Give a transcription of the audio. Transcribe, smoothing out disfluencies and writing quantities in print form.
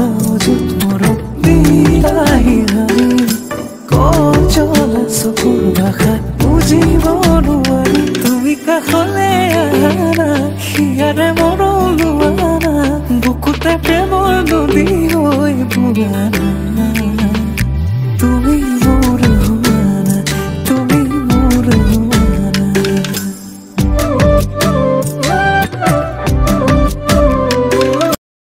য'ত মৰম দিলাহি হাৰি কচল চকুৰ ভাষা বুজিব নোৱাৰি তুমি কাষলে আহানা হিয়াৰে মৰম লোৱানা বুকুতে প্ৰেমৰ নদী হৈ বুগানা